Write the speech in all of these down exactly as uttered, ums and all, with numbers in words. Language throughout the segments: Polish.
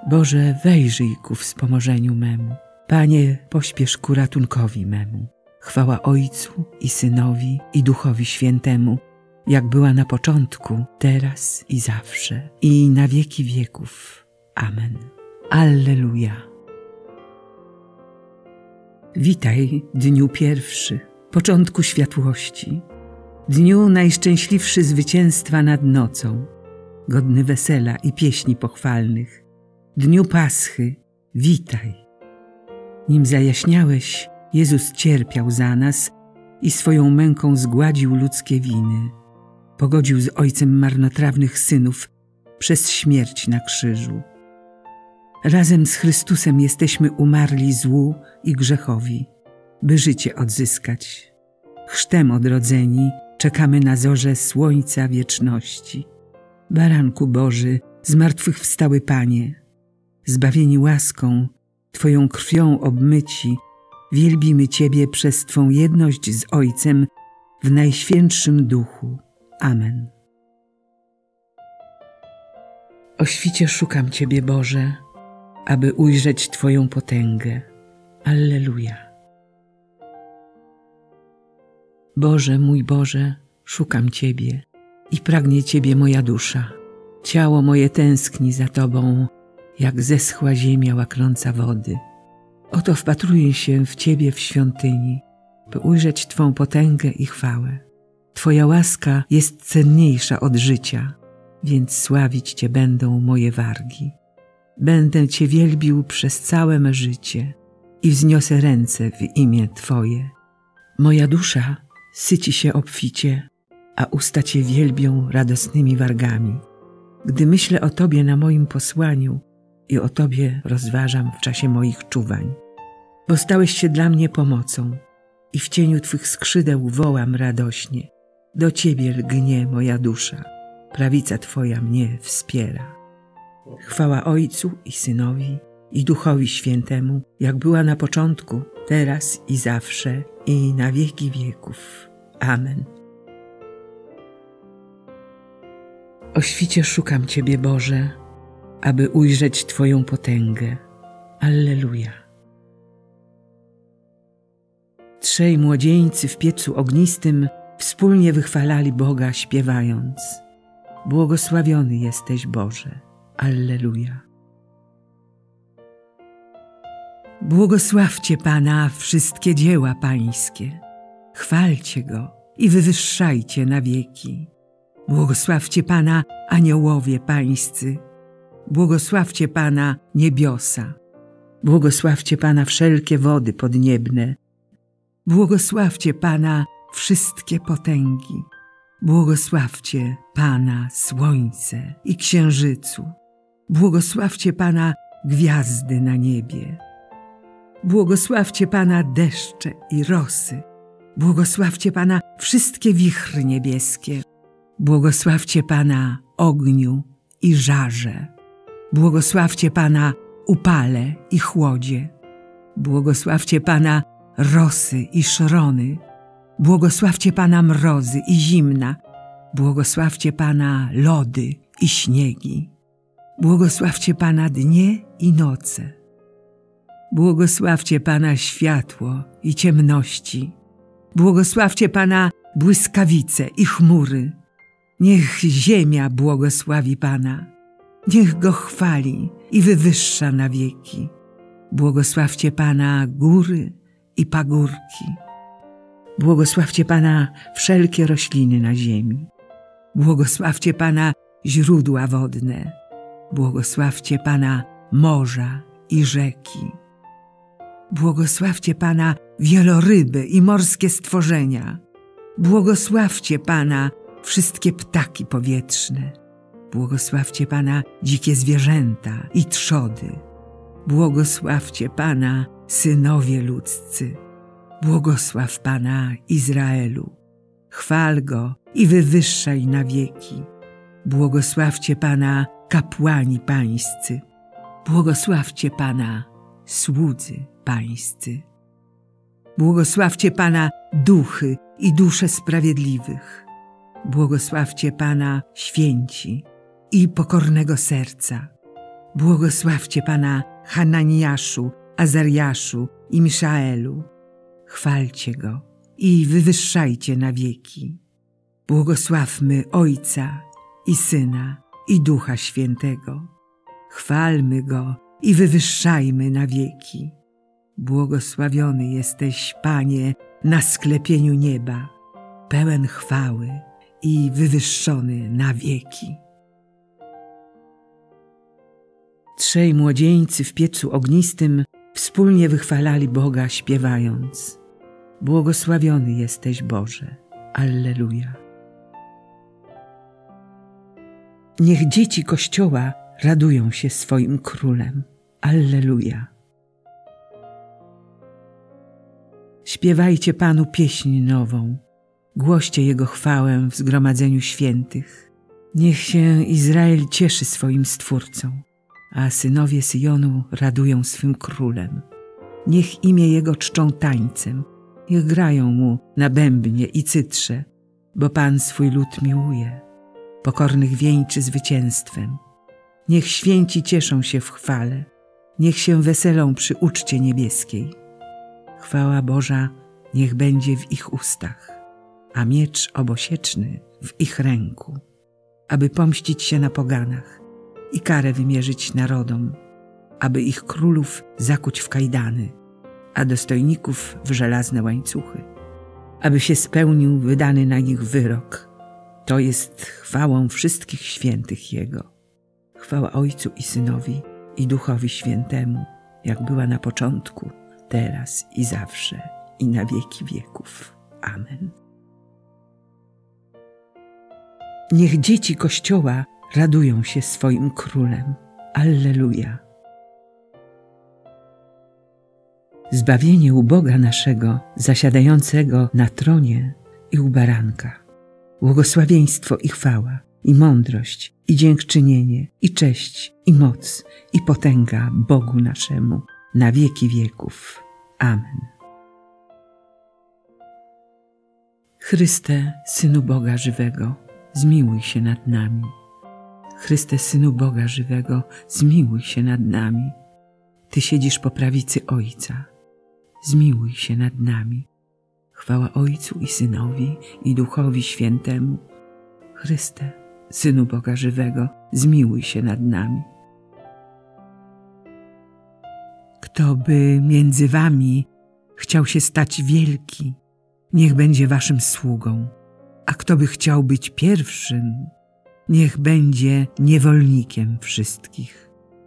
Boże, wejrzyj ku wspomożeniu memu. Panie, pośpiesz ku ratunkowi memu. Chwała Ojcu i Synowi i Duchowi Świętemu, jak była na początku, teraz i zawsze, i na wieki wieków. Amen. Alleluja. Witaj, dniu pierwszy, początku światłości, dniu najszczęśliwszy zwycięstwa nad nocą, godny wesela i pieśni pochwalnych, dniu Paschy, witaj. Nim zajaśniałeś, Jezus cierpiał za nas i swoją męką zgładził ludzkie winy. Pogodził z Ojcem marnotrawnych synów przez śmierć na krzyżu. Razem z Chrystusem jesteśmy umarli złu i grzechowi, by życie odzyskać. Chrztem odrodzeni czekamy na zorze słońca wieczności. Baranku Boży, zmartwychwstały Panie, zbawieni łaską, Twoją krwią obmyci, wielbimy Ciebie przez Twą jedność z Ojcem w Najświętszym Duchu. Amen. O świcie szukam Ciebie, Boże, aby ujrzeć Twoją potęgę. Alleluja. Boże, mój Boże, szukam Ciebie i pragnie Ciebie moja dusza. Ciało moje tęskni za Tobą, jak zeschła ziemia łaknąca wody. Oto wpatruję się w Ciebie w świątyni, by ujrzeć Twą potęgę i chwałę. Twoja łaska jest cenniejsza od życia, więc sławić Cię będą moje wargi. Będę Cię wielbił przez całe me życie i wzniosę ręce w imię Twoje. Moja dusza syci się obficie, a usta Cię wielbią radosnymi wargami. Gdy myślę o Tobie na moim posłaniu i o Tobie rozważam w czasie moich czuwań. Bo stałeś się dla mnie pomocą i w cieniu Twych skrzydeł wołam radośnie. Do Ciebie lgnie moja dusza, prawica Twoja mnie wspiera. Chwała Ojcu i Synowi i Duchowi Świętemu, jak była na początku, teraz i zawsze, i na wieki wieków. Amen. O świcie szukam Ciebie, Boże, aby ujrzeć Twoją potęgę. Alleluja. Trzej młodzieńcy w piecu ognistym wspólnie wychwalali Boga, śpiewając: Błogosławiony jesteś, Boże. Alleluja. Błogosławcie Pana wszystkie dzieła Pańskie. Chwalcie Go i wywyższajcie na wieki. Błogosławcie Pana aniołowie Pańscy. Błogosławcie Pana niebiosa. Błogosławcie Pana wszelkie wody podniebne. Błogosławcie Pana wszystkie potęgi. Błogosławcie Pana słońce i księżycu. Błogosławcie Pana gwiazdy na niebie. Błogosławcie Pana deszcze i rosy. Błogosławcie Pana wszystkie wichry niebieskie. Błogosławcie Pana ogniu i żarze. Błogosławcie Pana upale i chłodzie. Błogosławcie Pana rosy i szrony. Błogosławcie Pana mrozy i zimna. Błogosławcie Pana lody i śniegi. Błogosławcie Pana dnie i noce. Błogosławcie Pana światło i ciemności. Błogosławcie Pana błyskawice i chmury. Niech ziemia błogosławi Pana. Niech Go chwali i wywyższa na wieki. Błogosławcie Pana góry i pagórki. Błogosławcie Pana wszelkie rośliny na ziemi. Błogosławcie Pana źródła wodne. Błogosławcie Pana morza i rzeki. Błogosławcie Pana wieloryby i morskie stworzenia. Błogosławcie Pana wszystkie ptaki powietrzne. Błogosławcie Pana dzikie zwierzęta i trzody. Błogosławcie Pana synowie ludzcy. Błogosław Pana Izraelu. Chwal Go i wywyższaj na wieki. Błogosławcie Pana kapłani pańscy. Błogosławcie Pana słudzy pańscy. Błogosławcie Pana duchy i dusze sprawiedliwych. Błogosławcie Pana święci i pokornego serca. Błogosławcie Pana Hananiaszu, Azariaszu i Miszaelu. Chwalcie Go i wywyższajcie na wieki. Błogosławmy Ojca i Syna i Ducha Świętego. Chwalmy Go i wywyższajmy na wieki. Błogosławiony jesteś, Panie, na sklepieniu nieba, pełen chwały i wywyższony na wieki. Trzej młodzieńcy w piecu ognistym wspólnie wychwalali Boga, śpiewając: Błogosławiony jesteś, Boże. Alleluja. Niech dzieci Kościoła radują się swoim Królem. Alleluja. Śpiewajcie Panu pieśń nową, głoście Jego chwałę w zgromadzeniu świętych. Niech się Izrael cieszy swoim Stwórcą, a synowie Syjonu radują swym Królem. Niech imię Jego czczą tańcem, niech grają Mu na bębnie i cytrze, bo Pan swój lud miłuje, pokornych wieńczy zwycięstwem. Niech święci cieszą się w chwale, niech się weselą przy uczcie niebieskiej. Chwała Boża niech będzie w ich ustach, a miecz obosieczny w ich ręku, aby pomścić się na poganach i karę wymierzyć narodom, aby ich królów zakuć w kajdany, a dostojników w żelazne łańcuchy, aby się spełnił wydany na nich wyrok. To jest chwałą wszystkich świętych Jego. Chwała Ojcu i Synowi i Duchowi Świętemu, jak była na początku, teraz i zawsze, i na wieki wieków. Amen. Niech dzieci Kościoła radują się swoim Królem. Alleluja. Zbawienie u Boga naszego, zasiadającego na tronie i u Baranka. Błogosławieństwo i chwała, i mądrość, i dziękczynienie, i cześć, i moc, i potęga Bogu naszemu na wieki wieków. Amen. Chryste, Synu Boga żywego, zmiłuj się nad nami. Chryste, Synu Boga żywego, zmiłuj się nad nami. Ty siedzisz po prawicy Ojca, zmiłuj się nad nami. Chwała Ojcu i Synowi i Duchowi Świętemu. Chryste, Synu Boga żywego, zmiłuj się nad nami. Kto by między wami chciał się stać wielki, niech będzie waszym sługą, a kto by chciał być pierwszym, niech będzie niewolnikiem wszystkich.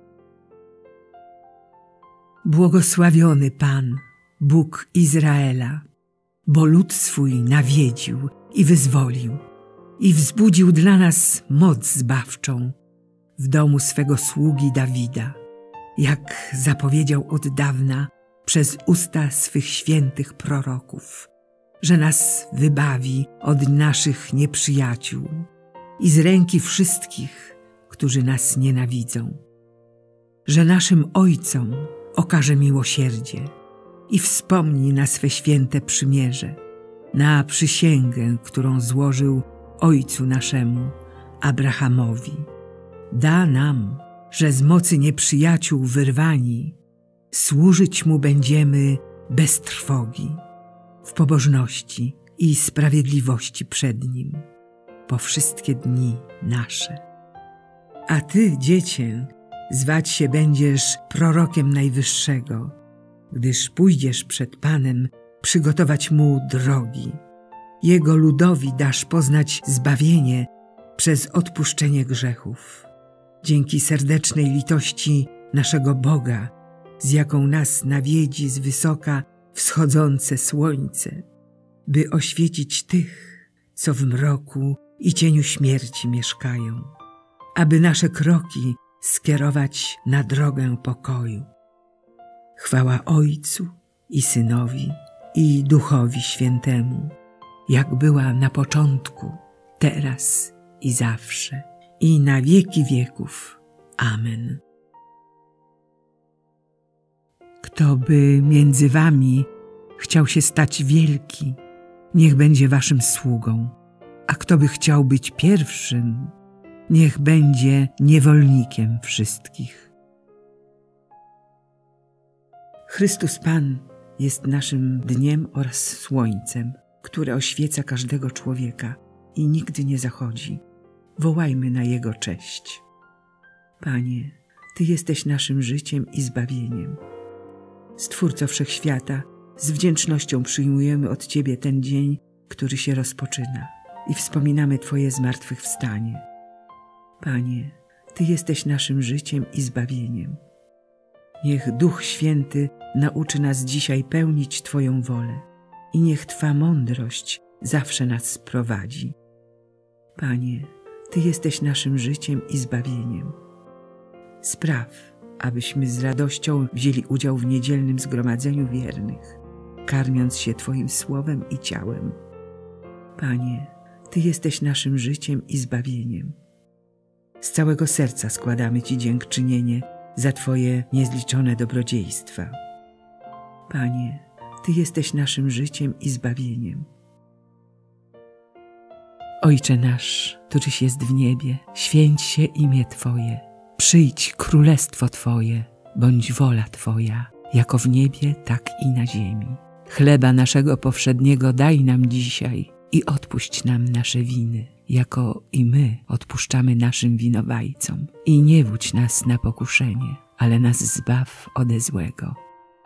Błogosławiony Pan, Bóg Izraela, bo lud swój nawiedził i wyzwolił i wzbudził dla nas moc zbawczą w domu swego sługi Dawida, jak zapowiedział od dawna przez usta swych świętych proroków, że nas wybawi od naszych nieprzyjaciół i z ręki wszystkich, którzy nas nienawidzą, że naszym ojcom okaże miłosierdzie i wspomni na swe święte przymierze, na przysięgę, którą złożył ojcu naszemu, Abrahamowi. Da nam, że z mocy nieprzyjaciół wyrwani, służyć Mu będziemy bez trwogi, w pobożności i sprawiedliwości przed Nim, po wszystkie dni nasze. A Ty, Dziecię, zwać się będziesz prorokiem Najwyższego, gdyż pójdziesz przed Panem przygotować Mu drogi. Jego ludowi dasz poznać zbawienie przez odpuszczenie grzechów. Dzięki serdecznej litości naszego Boga, z jaką nas nawiedzi z wysoka wschodzące słońce, by oświecić tych, co w mroku i cieniu śmierci mieszkają, aby nasze kroki skierować na drogę pokoju. Chwała Ojcu i Synowi i Duchowi Świętemu, jak była na początku, teraz i zawsze, i na wieki wieków. Amen. Kto by między wami chciał się stać wielki, niech będzie waszym sługą, a kto by chciał być pierwszym, niech będzie niewolnikiem wszystkich. Chrystus Pan jest naszym dniem oraz słońcem, które oświeca każdego człowieka i nigdy nie zachodzi. Wołajmy na Jego cześć. Panie, Ty jesteś naszym życiem i zbawieniem. Stwórco Wszechświata, z wdzięcznością przyjmujemy od Ciebie ten dzień, który się rozpoczyna i wspominamy Twoje zmartwychwstanie. Panie, Ty jesteś naszym życiem i zbawieniem. Niech Duch Święty nauczy nas dzisiaj pełnić Twoją wolę i niech Twa mądrość zawsze nas prowadzi. Panie, Ty jesteś naszym życiem i zbawieniem. Spraw, abyśmy z radością wzięli udział w niedzielnym zgromadzeniu wiernych, karmiąc się Twoim słowem i ciałem. Panie, Ty jesteś naszym życiem i zbawieniem. Z całego serca składamy Ci dziękczynienie za Twoje niezliczone dobrodziejstwa. Panie, Ty jesteś naszym życiem i zbawieniem. Ojcze nasz, któryś jest w niebie, święć się imię Twoje. Przyjdź królestwo Twoje, bądź wola Twoja, jako w niebie, tak i na ziemi. Chleba naszego powszedniego daj nam dzisiaj i odpuść nam nasze winy, jako i my odpuszczamy naszym winowajcom. I nie wódź nas na pokuszenie, ale nas zbaw ode złego.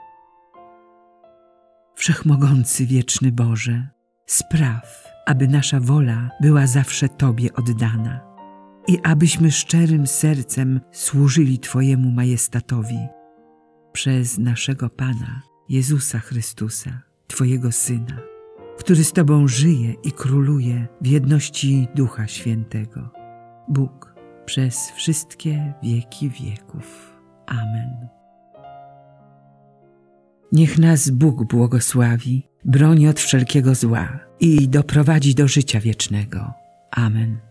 Wszechmogący wieczny Boże, spraw, aby nasza wola była zawsze Tobie oddana i abyśmy szczerym sercem służyli Twojemu majestatowi przez naszego Pana Jezusa Chrystusa, Twojego Syna, który z Tobą żyje i króluje w jedności Ducha Świętego. Bóg przez wszystkie wieki wieków. Amen. Niech nas Bóg błogosławi, broni od wszelkiego zła i doprowadzi do życia wiecznego. Amen.